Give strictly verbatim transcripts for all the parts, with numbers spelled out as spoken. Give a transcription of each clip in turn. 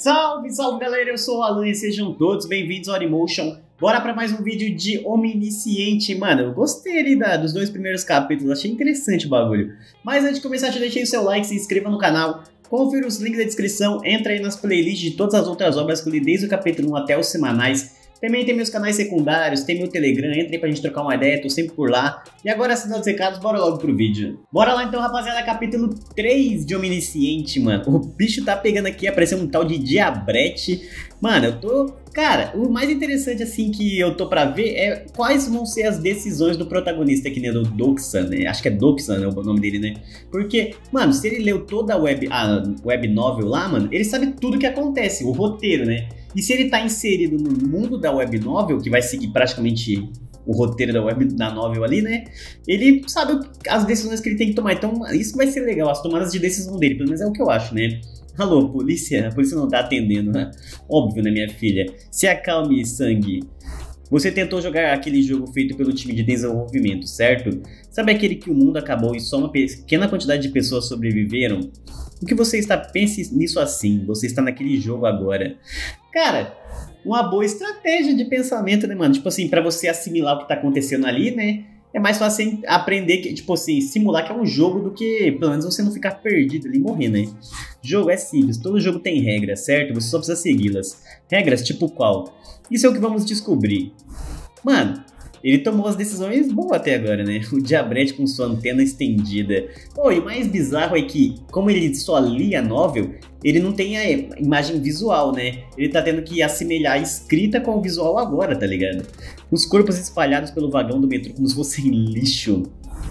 Salve, salve galera, eu sou o Alan e sejam todos bem-vindos ao Animotion. Bora pra mais um vídeo de Omnisciente. Mano, eu gostei ali da, dos dois primeiros capítulos, achei interessante o bagulho. Mas antes de começar, já deixei o seu like, se inscreva no canal, confira os links da descrição, entra aí nas playlists de todas as outras obras que eu li desde o capítulo um até os semanais. Também tem meus canais secundários, tem meu Telegram, entra aí pra gente trocar uma ideia, tô sempre por lá. E agora, assinando os recados, bora logo pro vídeo. Bora lá então, rapaziada, capítulo três de Omnisciente, mano. O bicho tá pegando aqui, apareceu um tal de Diabrete. Mano, eu tô... Cara, o mais interessante, assim, que eu tô pra ver é quais vão ser as decisões do protagonista aqui, né, do Doxan, né? Acho que é Doxan, né, o nome dele, né? Porque, mano, se ele leu toda a web, a web novel lá, mano, ele sabe tudo que acontece, o roteiro, né? E se ele tá inserido no mundo da web novel, que vai seguir praticamente o roteiro da web da novel ali, né? Ele sabe as decisões que ele tem que tomar. Então, isso vai ser legal, as tomadas de decisão dele, pelo menos é o que eu acho, né? Alô, polícia? A polícia não tá atendendo, né? Óbvio, né, minha filha? Se acalme, sangue. Você tentou jogar aquele jogo feito pelo time de desenvolvimento, certo? Sabe aquele que o mundo acabou e só uma pequena quantidade de pessoas sobreviveram? O que você está... Pense nisso assim, você está naquele jogo agora. Cara, uma boa estratégia de pensamento, né, mano? Tipo assim, pra você assimilar o que tá acontecendo ali, né? É mais fácil aprender, que, tipo assim, simular que é um jogo do que, pelo menos, você não ficar perdido ali e morrer, né? Jogo é simples, todo jogo tem regras, certo? Você só precisa segui-las. Regras tipo qual? Isso é o que vamos descobrir. Mano, ele tomou as decisões boas até agora, né? O Diabrete com sua antena estendida. Pô, e o mais bizarro é que, como ele só lia a novel, ele não tem a imagem visual, né? Ele tá tendo que assemelhar a escrita com o visual agora, tá ligado? Os corpos espalhados pelo vagão do metrô como se fossem lixo.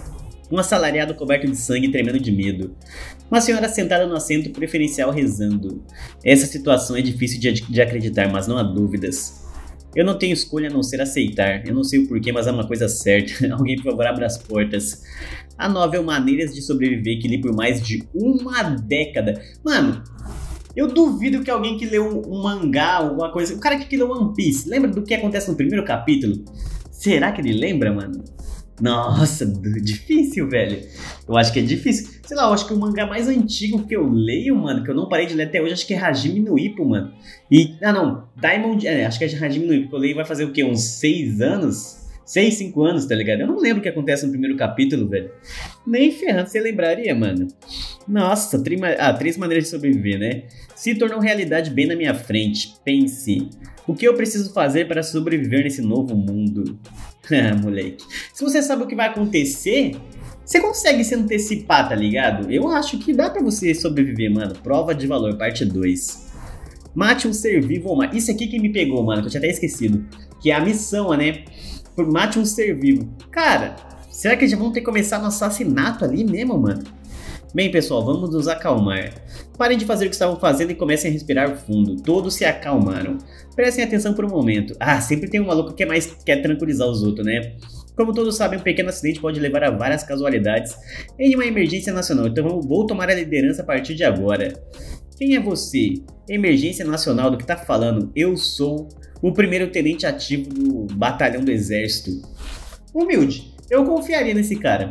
Um assalariado coberto de sangue tremendo de medo. Uma senhora sentada no assento preferencial rezando. Essa situação é difícil de, de acreditar, mas não há dúvidas. Eu não tenho escolha a não ser aceitar. Eu não sei o porquê, mas é uma coisa certa. Alguém, por favor, abra as portas. A novel Maneiras de Sobreviver, que li por mais de uma década. Mano, eu duvido que alguém que leu um mangá, alguma coisa... O cara que leu One Piece, lembra do que acontece no primeiro capítulo? Será que ele lembra, mano? Nossa, difícil, velho. Eu acho que é difícil. Sei lá, eu acho que o mangá mais antigo que eu leio, mano, que eu não parei de ler até hoje, acho que é Hajime no Ippo, mano. E, ah não, Diamond, é, acho que é Hajime no Ippo, que eu leio vai fazer o quê? Uns seis anos? seis, cinco anos, tá ligado? Eu não lembro o que acontece no primeiro capítulo, velho. Nem ferrando, você lembraria, mano? Nossa, tri, ah, três maneiras de sobreviver, né? Se tornou realidade bem na minha frente. Pense, o que eu preciso fazer para sobreviver nesse novo mundo? Ah, moleque. Se você sabe o que vai acontecer, você consegue se antecipar, tá ligado? Eu acho que dá pra você sobreviver, mano. Prova de valor, parte dois. Mate um ser vivo ou mate... Isso aqui que me pegou, mano, que eu tinha até esquecido. Que é a missão, né? Mate um ser vivo. Cara, será que já vão ter que começar no assassinato ali mesmo, mano? Bem, pessoal, vamos nos acalmar. Parem de fazer o que estavam fazendo e comecem a respirar fundo. Todos se acalmaram. Prestem atenção por um momento. Ah, sempre tem um maluco que é mais quer tranquilizar os outros, né? Como todos sabem, um pequeno acidente pode levar a várias casualidades em uma emergência nacional. Então vou tomar a liderança a partir de agora. Quem é você? Emergência nacional, do que tá falando? Eu sou o primeiro tenente ativo do batalhão do exército. Humilde, eu confiaria nesse cara.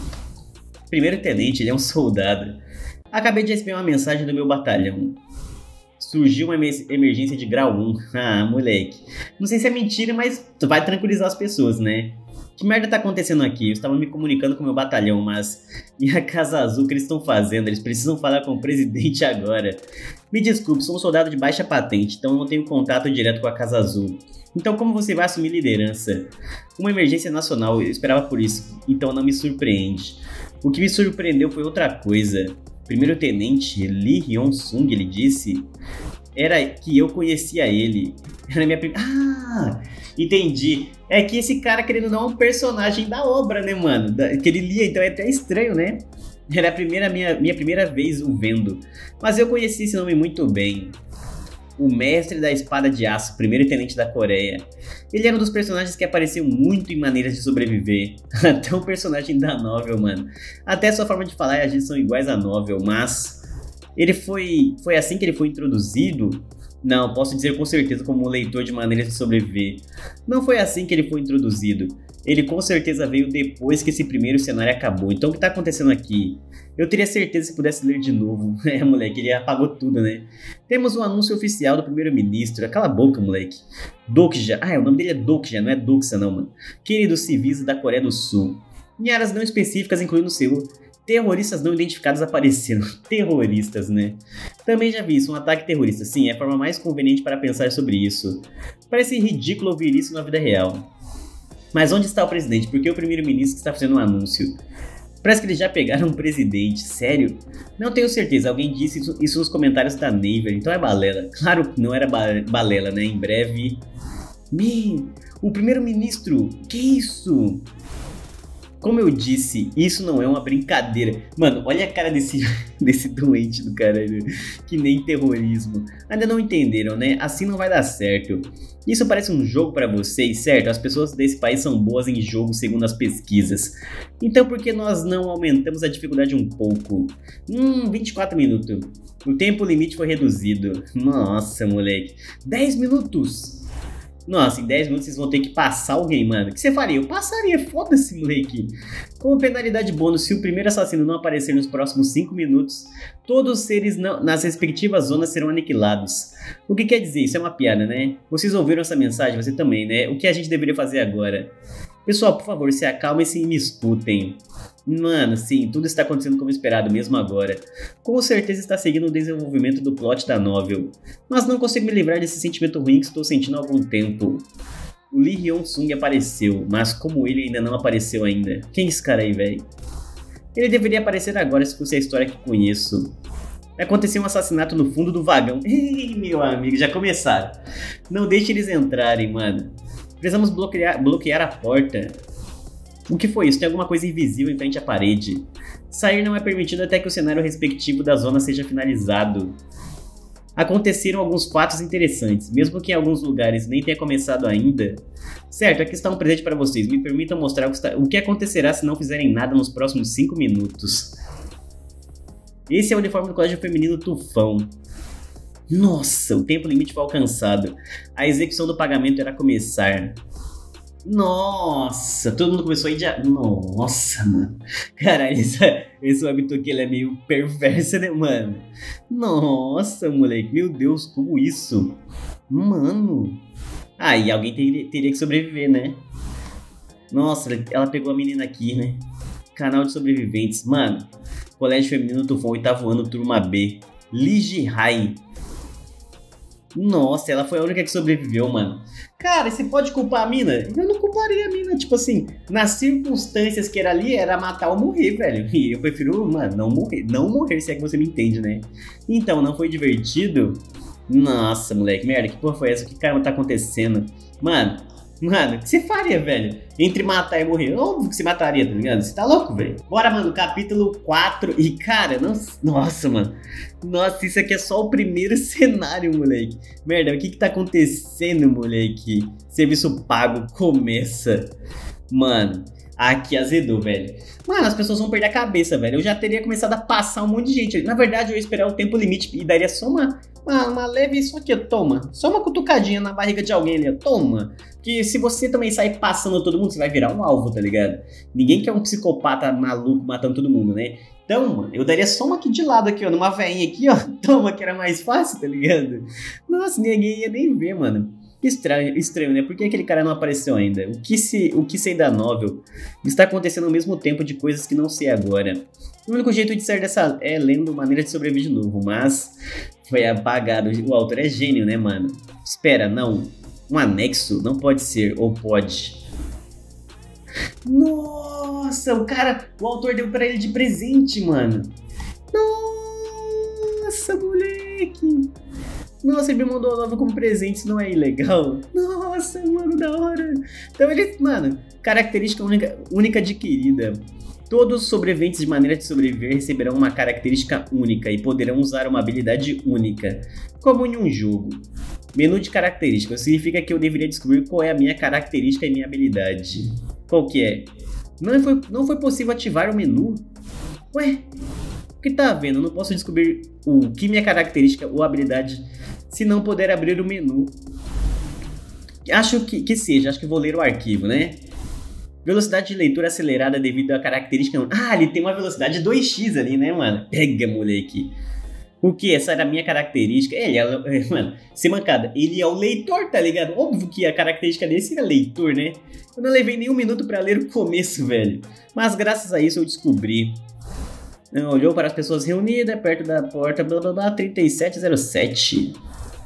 Primeiro tenente, ele é um soldado. Acabei de receber uma mensagem do meu batalhão. Surgiu uma emergência de grau um. Ah, moleque. Não sei se é mentira, mas vai tranquilizar as pessoas, né? Que merda tá acontecendo aqui? Eu estava me comunicando com o meu batalhão, mas... E a Casa Azul, o que eles estão fazendo? Eles precisam falar com o presidente agora. Me desculpe, sou um soldado de baixa patente, então não tenho contato direto com a Casa Azul. Então como você vai assumir liderança? Uma emergência nacional, eu esperava por isso, então não me surpreende. O que me surpreendeu foi outra coisa. Primeiro tenente Lee Hyun-sung, ele disse... Era que eu conhecia ele. Era minha primeira... Ah... Entendi. É que esse cara, querendo ou não, é um personagem da obra, né, mano? Da, que ele lia, então é até estranho, né? Era a primeira, minha, minha primeira vez o vendo. Mas eu conheci esse nome muito bem. O Mestre da Espada de Aço, primeiro tenente da Coreia. Ele era um dos personagens que apareceu muito em Maneiras de Sobreviver. Até um personagem da novel, mano. Até sua forma de falar e agir são iguais à novel, mas... Ele foi... Foi assim que ele foi introduzido... Não, posso dizer com certeza como um leitor de Maneiras de Sobreviver. Não foi assim que ele foi introduzido. Ele com certeza veio depois que esse primeiro cenário acabou. Então o que tá acontecendo aqui? Eu teria certeza se pudesse ler de novo. É, moleque, ele apagou tudo, né? Temos um anúncio oficial do primeiro-ministro. Cala a boca, moleque. Dokja. Ah, o nome dele é Dokja, não é Doxa não, mano. Queridos civis da Coreia do Sul. Em áreas não específicas, incluindo Seul, terroristas não identificados apareceram. Terroristas, né? Também já vi isso, um ataque terrorista. Sim, é a forma mais conveniente para pensar sobre isso. Parece ridículo ouvir isso na vida real. Mas onde está o presidente? Por que o primeiro-ministro está fazendo um anúncio? Parece que eles já pegaram um presidente, sério? Não tenho certeza, alguém disse isso, isso nos comentários da Naver, então é balela. Claro que não era ba balela, né? Em breve... Me... O primeiro-ministro, que isso? Como eu disse, isso não é uma brincadeira. Mano, olha a cara desse, desse doente do caralho. Que nem terrorismo. Ainda não entenderam, né? Assim não vai dar certo. Isso parece um jogo pra vocês, certo? As pessoas desse país são boas em jogo segundo as pesquisas. Então por que nós não aumentamos a dificuldade um pouco? Hum, vinte e quatro minutos. O tempo limite foi reduzido. Nossa, moleque. dez minutos. Nossa, em dez minutos vocês vão ter que passar alguém, mano. O que você faria? Eu passaria, foda-se, moleque. Como penalidade bônus, se o primeiro assassino não aparecer nos próximos cinco minutos, todos os seres não, nas respectivas zonas serão aniquilados. O que quer dizer? Isso é uma piada, né? Vocês ouviram essa mensagem? Você também, né? O que a gente deveria fazer agora? Pessoal, por favor, se acalmem e me escutem. Mano, sim, tudo está acontecendo como esperado mesmo agora. Com certeza está seguindo o desenvolvimento do plot da novel. Mas não consigo me livrar desse sentimento ruim que estou sentindo há algum tempo. O Lee Hyun-sung apareceu, mas como ele ainda não apareceu ainda? Quem é esse cara aí, velho? Ele deveria aparecer agora se fosse a história que conheço. Aconteceu um assassinato no fundo do vagão. Ei, meu amigo, já começaram. Não deixe eles entrarem, mano. Precisamos bloquear, bloquear a porta. O que foi isso? Tem alguma coisa invisível em frente à parede. Sair não é permitido até que o cenário respectivo da zona seja finalizado. Aconteceram alguns fatos interessantes, mesmo que em alguns lugares nem tenha começado ainda. Certo, aqui está um presente para vocês. Me permitam mostrar o que, está... o que acontecerá se não fizerem nada nos próximos cinco minutos. Esse é o uniforme do colégio feminino Tufão. Nossa, o tempo limite foi alcançado. A execução do pagamento irá começar. Nossa, todo mundo começou a ir de... Nossa, mano. Caralho, esse, esse webtoon aqui ele é meio perverso, né, mano? Nossa, moleque. Meu Deus, como isso? Mano. Ah, e alguém teria, teria que sobreviver, né? Nossa, ela pegou a menina aqui, né? Canal de sobreviventes. Mano, colégio feminino Tufão, oitavo ano, turma B. Lee Ji-hai. Nossa, ela foi a única que sobreviveu, mano. Cara, você pode culpar a mina? Eu não culparia a mina, tipo assim, nas circunstâncias que era ali, era matar ou morrer, velho. E eu prefiro, mano, não morrer, não morrer, se é que você me entende, né? Então, não foi divertido? Nossa, moleque, merda, que porra foi essa? O que caramba tá acontecendo? Mano, mano, o que você faria, velho? Entre matar e morrer? Óbvio que você mataria, tá ligado? Você tá louco, velho? Bora, mano, capítulo quatro. E, cara, não... nossa, mano. Nossa, isso aqui é só o primeiro cenário, moleque. Merda, o que que tá acontecendo, moleque? Serviço pago começa. Mano, aqui azedou, velho. Mano, as pessoas vão perder a cabeça, velho. Eu já teria começado a passar um monte de gente. Na verdade, eu ia esperar o tempo limite e daria só uma... Uma, uma leve isso aqui, toma. Só uma cutucadinha na barriga de alguém ali, toma. Que se você também sair passando todo mundo, você vai virar um alvo, tá ligado? Ninguém quer um psicopata maluco matando todo mundo, né? Então, mano, eu daria só uma aqui de lado, aqui, ó, numa veinha aqui, ó. Toma, que era mais fácil, tá ligado? Nossa, ninguém ia nem ver, mano. Estranho, estranho, né? Por que aquele cara não apareceu ainda? O que, se, o que sei da novel está acontecendo ao mesmo tempo de coisas que não sei agora. O único jeito de sair dessa é lendo Maneira de Sobreviver de novo, mas foi apagado. O autor é gênio, né, mano? Espera, não. Um anexo? Não pode ser, ou pode. Nossa, o cara, o autor deu pra ele de presente, mano. Nossa, moleque. Nossa, ele me mandou a nova como presente, isso não é ilegal? Nossa, mano, da hora. Então ele, mano, característica única, única adquirida. Todos os sobreviventes de Maneira de Sobreviver receberão uma característica única e poderão usar uma habilidade única, como em um jogo. Menu de características significa que eu deveria descobrir qual é a minha característica e minha habilidade. Qual que é? Não foi, não foi possível ativar o menu? Ué? O que tá vendo? Eu não posso descobrir o que minha característica ou habilidade se não puder abrir o menu. Acho que, que seja, acho que vou ler o arquivo, né? Velocidade de leitura acelerada devido à característica... Ah, ele tem uma velocidade de dois x ali, né, mano? Pega, moleque. O que? Essa era a minha característica. Ele é... Mano, sem mancada. Ele é o leitor, tá ligado? Óbvio que a característica dele seria leitor, né? Eu não levei nenhum minuto pra ler o começo, velho. Mas graças a isso eu descobri. Olhou para as pessoas reunidas perto da porta, blá blá blá, trinta e sete zero sete.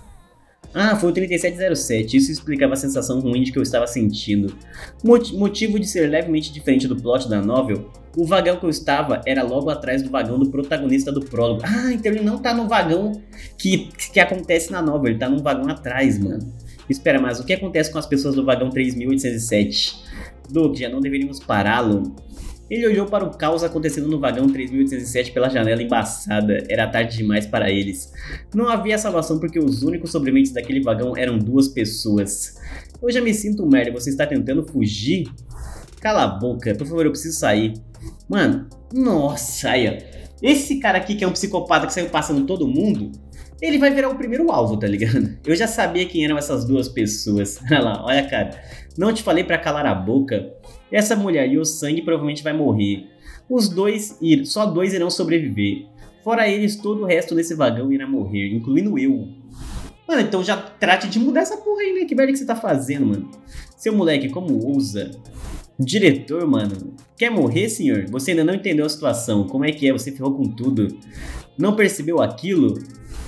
Ah, foi o trinta e sete zero sete, isso explicava a sensação ruim de que eu estava sentindo. Motivo de ser levemente diferente do plot da novel, o vagão que eu estava era logo atrás do vagão do protagonista do prólogo. Ah, então ele não tá no vagão que, que acontece na novel, ele tá num vagão atrás, mano. Espera, mas o que acontece com as pessoas do vagão três mil oitocentos e sete? Doug, já não deveríamos pará-lo? Ele olhou para o caos acontecendo no vagão três mil oitocentos e sete pela janela embaçada. Era tarde demais para eles. Não havia salvação porque os únicos sobreviventes daquele vagão eram duas pessoas. Eu já me sinto merda, você está tentando fugir? Cala a boca, por favor, eu preciso sair. Mano, nossa, aí ó. Esse cara aqui que é um psicopata que saiu passando todo mundo, ele vai virar o primeiro alvo, tá ligado? Eu já sabia quem eram essas duas pessoas. Olha lá, olha cara. Não te falei pra calar a boca? Essa mulher e o sangue provavelmente vai morrer. Os dois, só dois irão sobreviver. Fora eles, todo o resto desse vagão irá morrer, incluindo eu. Mano, então já trate de mudar essa porra aí, né? Que merda que você tá fazendo, mano? Seu moleque, como ousa? Diretor, mano. Quer morrer, senhor? Você ainda não entendeu a situação. Como é que é? Você ferrou com tudo. Não percebeu aquilo?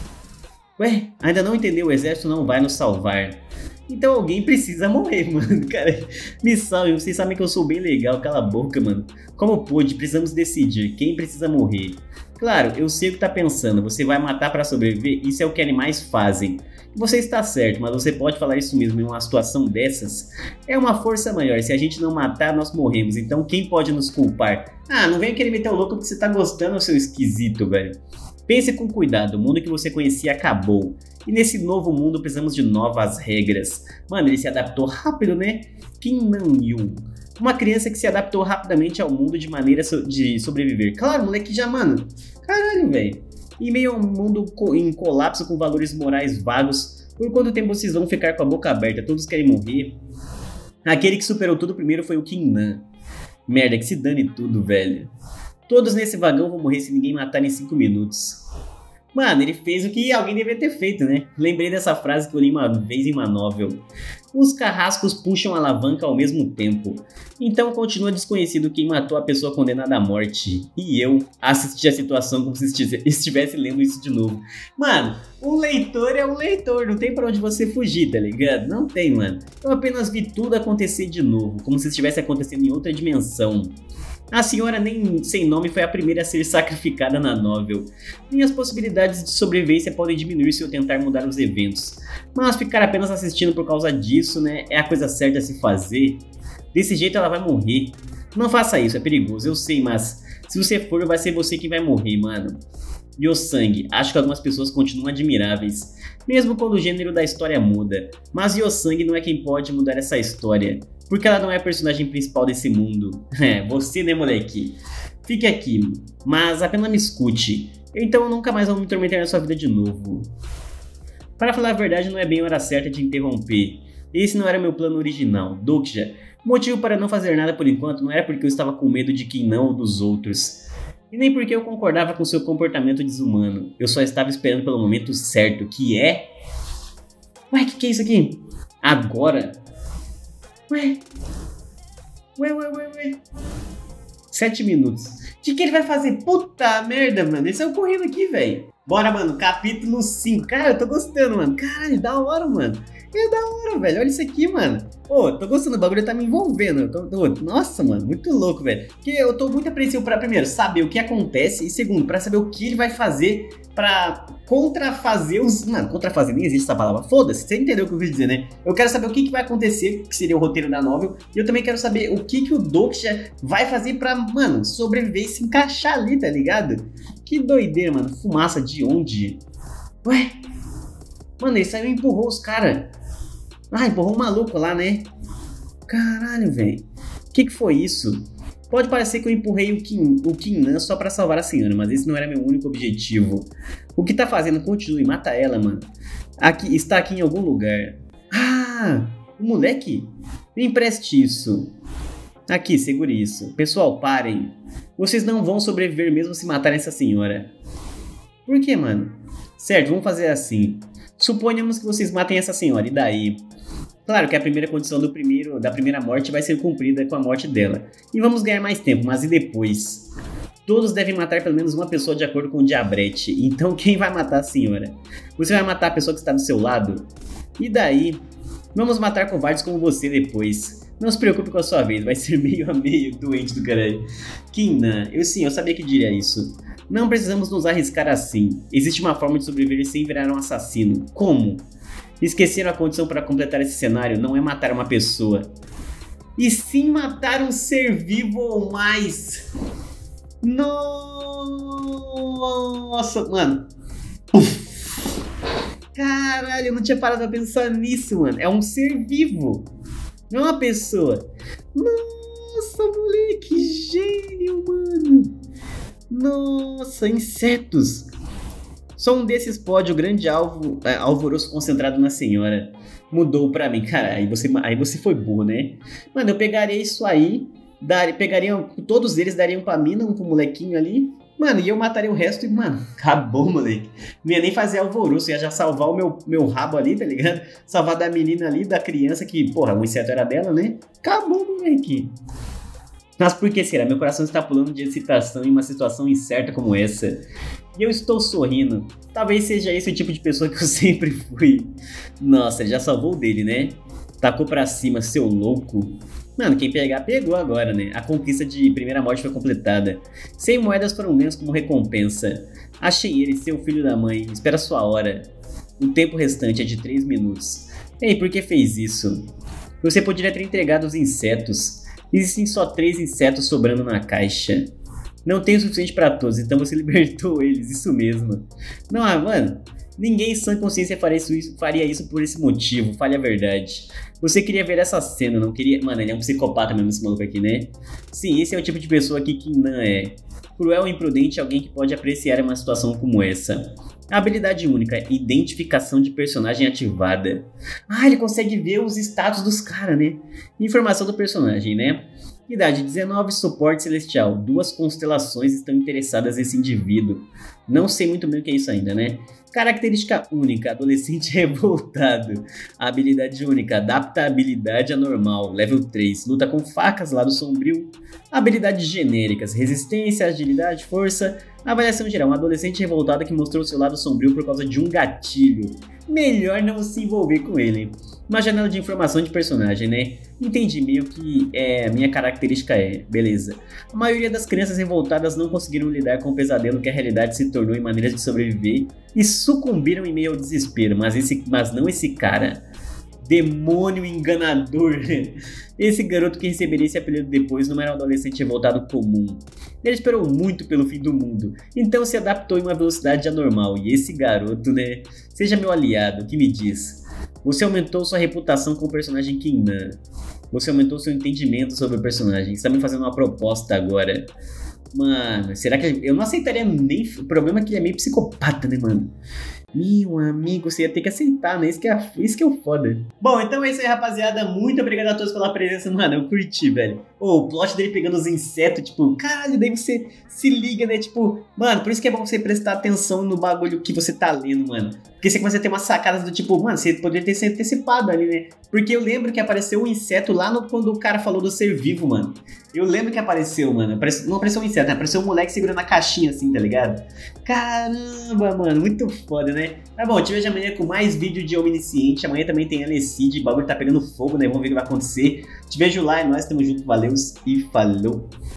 Ué, ainda não entendeu? O exército não vai nos salvar. Então alguém precisa morrer, mano. Cara, me salve. Vocês sabem que eu sou bem legal. Cala a boca, mano. Como pôde? Precisamos decidir quem precisa morrer. Claro, eu sei o que tá pensando. Você vai matar pra sobreviver? Isso é o que animais fazem. Você está certo, mas você pode falar isso mesmo em uma situação dessas? É uma força maior. Se a gente não matar, nós morremos. Então quem pode nos culpar? Ah, não venha querer meter o louco porque você tá gostando, seu esquisito, velho. Pense com cuidado, o mundo que você conhecia acabou. E nesse novo mundo precisamos de novas regras. Mano, ele se adaptou rápido, né? Kim Nan-yu. Uma criança que se adaptou rapidamente ao mundo de maneira so de sobreviver. Claro, moleque já, mano. Caralho, velho. Em meio a um mundo co em colapso com valores morais vagos, por quanto tempo vocês vão ficar com a boca aberta? Todos querem morrer? Aquele que superou tudo primeiro foi o Kim Nan. Merda, que se dane tudo, velho. Todos nesse vagão vão morrer se ninguém matar em cinco minutos. Mano, ele fez o que alguém deveria ter feito, né? Lembrei dessa frase que eu li uma vez em uma novel. Os carrascos puxam a alavanca ao mesmo tempo. Então continua desconhecido quem matou a pessoa condenada à morte. E eu assisti a situação como se estivesse lendo isso de novo. Mano, um leitor é um leitor, não tem pra onde você fugir, tá ligado? Não tem, mano. Eu apenas vi tudo acontecer de novo, como se estivesse acontecendo em outra dimensão. A senhora nem sem nome foi a primeira a ser sacrificada na novel. Minhas possibilidades de sobrevivência podem diminuir se eu tentar mudar os eventos. Mas ficar apenas assistindo por causa disso, né, é a coisa certa a se fazer. Desse jeito ela vai morrer. Não faça isso, é perigoso, eu sei, mas se você for, vai ser você que vai morrer, mano. Yosangi, acho que algumas pessoas continuam admiráveis, mesmo quando o gênero da história muda. Mas Yosangi não é quem pode mudar essa história, porque ela não é a personagem principal desse mundo. É, você, né, moleque? Fique aqui, mas apenas me escute. Então eu nunca mais vou me tormentar na sua vida de novo. Para falar a verdade, não é bem a hora certa de interromper. Esse não era meu plano original, Doksha. O motivo para não fazer nada por enquanto não era porque eu estava com medo de quem não ou dos outros. E nem porque eu concordava com seu comportamento desumano. Eu só estava esperando pelo momento certo, que é... Ué, que que é isso aqui? Agora? Ué? Ué, ué, ué, ué. Sete minutos. De que ele vai fazer? Puta merda, mano. Ele saiu correndo aqui, velho. Bora, mano. Capítulo cinco. Cara, eu tô gostando, mano. Caralho, da hora, mano. É da hora, velho. Olha isso aqui, mano. Ô, oh, tô gostando. O bagulho tá me envolvendo. Eu tô, tô... Nossa, mano. Muito louco, velho. Porque eu tô muito apreensivo pra, primeiro, saber o que acontece. E segundo, pra saber o que ele vai fazer pra contrafazer os... Mano, contrafazer nem existe essa palavra. Foda-se. Você entendeu o que eu quis dizer, né? Eu quero saber o que, que vai acontecer, que seria o roteiro da novel. E eu também quero saber o que, que o Doksha vai fazer pra, mano, sobreviver e se encaixar ali, tá ligado? Que doideira, mano. Fumaça de onde? Ué? Mano, ele saiu e empurrou os caras. Ah, empurrou um maluco lá, né? Caralho, velho. O que que foi isso? Pode parecer que eu empurrei o Kim, o Kim Nan só pra salvar a senhora, mas esse não era meu único objetivo. O que tá fazendo? Continue, mata ela, mano. Aqui, está aqui em algum lugar. Ah, o moleque? Me empreste isso. Aqui, segure isso. Pessoal, parem. Vocês não vão sobreviver mesmo se matarem essa senhora. Por que, mano? Certo, vamos fazer assim. Suponhamos que vocês matem essa senhora, e daí? Claro que a primeira condição do primeiro, da primeira morte vai ser cumprida com a morte dela. E vamos ganhar mais tempo, mas e depois? Todos devem matar pelo menos uma pessoa de acordo com o diabrete. Então quem vai matar a senhora? Você vai matar a pessoa que está do seu lado? E daí? Vamos matar covardes como você depois. Não se preocupe com a sua vez, vai ser meio a meio, doente do caralho. Kinnan, eu sim, eu sabia que diria isso. Não precisamos nos arriscar assim. Existe uma forma de sobreviver sem virar um assassino. Como? Esqueceram a condição para completar esse cenário, não é matar uma pessoa, e sim matar um ser vivo ou mais. Nossa, mano. Uf. Caralho, eu não tinha parado pra pensar nisso, mano. É um ser vivo, não é uma pessoa. Nossa, moleque, gênio, mano. Nossa, insetos. Só um desses pode, o grande alvo, é, alvoroço concentrado na senhora. Mudou pra mim, cara, aí você, aí você foi burro, né? Mano, eu pegaria isso aí, dar, pegaria, todos eles dariam pra mim, não pro molequinho ali. Mano, e eu mataria o resto e, mano, acabou, moleque. Não ia nem fazer alvoroço, ia já salvar o meu, meu rabo ali, tá ligado? Salvar da menina ali, da criança que, porra, o inseto era dela, né? Acabou, moleque. Mas por que será? Meu coração está pulando de excitação em uma situação incerta como essa. E eu estou sorrindo. Talvez seja esse o tipo de pessoa que eu sempre fui. Nossa, ele já salvou o dele, né? Tacou pra cima, seu louco. Mano, quem pegar, pegou agora, né? A conquista de primeira morte foi completada. cem moedas foram ganhas como recompensa. Achei ele, seu filho da mãe. Espera a sua hora. O tempo restante é de três minutos. Ei, por que fez isso? Você poderia ter entregado os insetos. Existem só três insetos sobrando na caixa. Não tem o suficiente para todos, então você libertou eles, isso mesmo. Não, ah, mano, ninguém em sã consciência faria isso, faria isso por esse motivo, fale a verdade. Você queria ver essa cena, não queria... Mano, ele é um psicopata mesmo, esse maluco aqui, né? Sim, esse é o tipo de pessoa que Kinnan é. Cruel e imprudente, alguém que pode apreciar uma situação como essa. Habilidade única, identificação de personagem ativada. Ah, ele consegue ver os status dos caras, né? Informação do personagem, né? Idade dezenove, suporte celestial. Duas constelações estão interessadas nesse indivíduo. Não sei muito bem o que é isso ainda, né? Característica única, adolescente revoltado. Habilidade única, adaptabilidade anormal. Level três, luta com facas, lado sombrio. Habilidades genéricas, resistência, agilidade, força. Avaliação geral, um adolescente revoltado que mostrou seu lado sombrio por causa de um gatilho. Melhor não se envolver com ele. Uma janela de informação de personagem, né? Entendi meio que é, a minha característica é, beleza. A maioria das crianças revoltadas não conseguiram lidar com o pesadelo que a realidade se tornou em maneiras de sobreviver e sucumbiram em meio ao desespero, mas, esse, mas não esse cara. Demônio enganador. Esse garoto que receberia esse apelido depois não era um adolescente revoltado comum. Ele esperou muito pelo fim do mundo, então se adaptou em uma velocidade anormal. E esse garoto, né? Seja meu aliado, o que me diz? Você aumentou sua reputação com o personagem Kinnan. Você aumentou seu entendimento sobre o personagem. Você tá me fazendo uma proposta agora. Mano, será que... Ele... Eu não aceitaria nem... O problema é que ele é meio psicopata, né, mano? Meu amigo, você ia ter que aceitar, né? Isso que é, isso que é o foda. Bom, então é isso aí, rapaziada. Muito obrigado a todos pela presença, mano. Eu curti, velho. Oh, o plot dele pegando os insetos, tipo, caralho, daí você se liga, né? Tipo, mano, por isso que é bom você prestar atenção no bagulho que você tá lendo, mano. Porque você começa a ter umas sacadas do tipo, mano, você poderia ter se antecipado ali, né? Porque eu lembro que apareceu um inseto lá no, quando o cara falou do ser vivo, mano. Eu lembro que apareceu, mano. Apareceu, não apareceu um inseto, né? Apareceu um moleque segurando a caixinha assim, tá ligado? Caramba, mano, muito foda, né? Tá bom, te vejo amanhã com mais vídeo de Omnisciente. Amanhã também tem Alecid, o bagulho tá pegando fogo, né? Vamos ver o que vai acontecer. Te vejo lá, é nóis, tamo junto, valeu e falou!